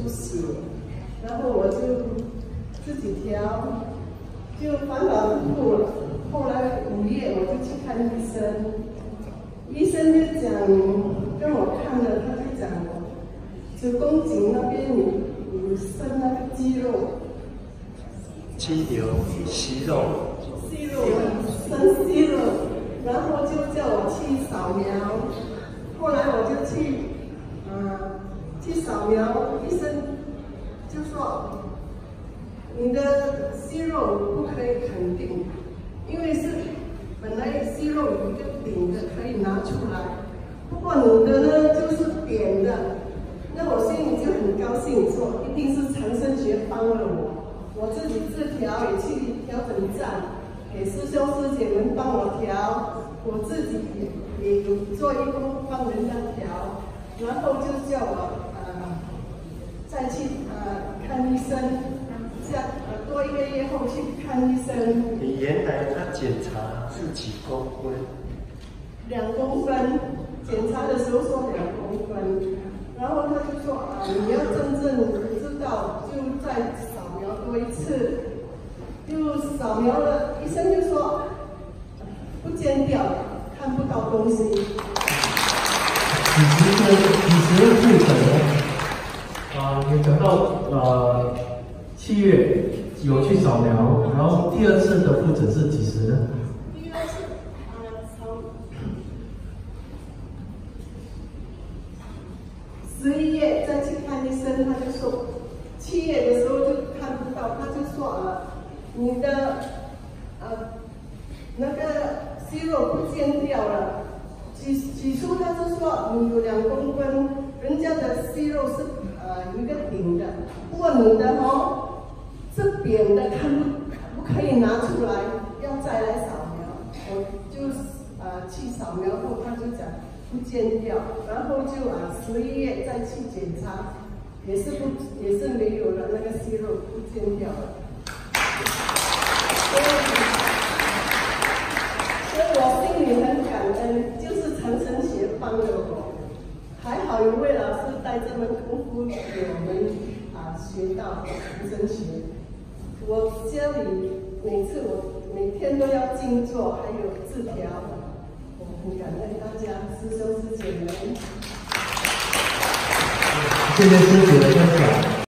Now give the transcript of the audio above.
出血，然后我就自己调，就反反复复了。后来5月我就去看医生，医生就讲跟我看了，他就讲我子宫颈那边有生那个肌肉， 肌瘤、息肉， 生息肉，然后就叫我去扫描。后来我就去扫描，医生就说你的息肉不可以肯定，因为是本来息肉有一个顶的可以拿出来，不过你的呢就是扁的。那我心里就很高兴，说一定是长生学帮了我。我自己自调也去调整站，给师兄师姐们帮我调，我自己也有做义工帮人家调，然后就叫我再去看医生，多1个月后去看医生。 你原来他检查是几公分 ？2公分，检查的时候说2公分，然后他就说你要真正知道就再扫描多1次，就扫描了，医生就说不见掉了，看不到东西。 几时复诊呢？你等到7月有去扫描，然后第2次的复诊是几时呢？ 第2次从11月再去看医生，他就说7月的时候就看不到，他就说你的那个息肉不见掉了。起初他是说你有2公分，人家的息肉是有一个顶的，不过你的是扁的，不可以拿出来，要再来扫描。我就去扫描后，他就讲不见掉，然后就11月再去检查，也是没有了，那个息肉不见掉了。所以我心里很感恩，就是长生学帮了我。还好有位老师带这门功夫给我们学到长生学。我家里每天都要静坐，还有自调。我很感恩大家师兄师姐们。 谢谢师姐的分享。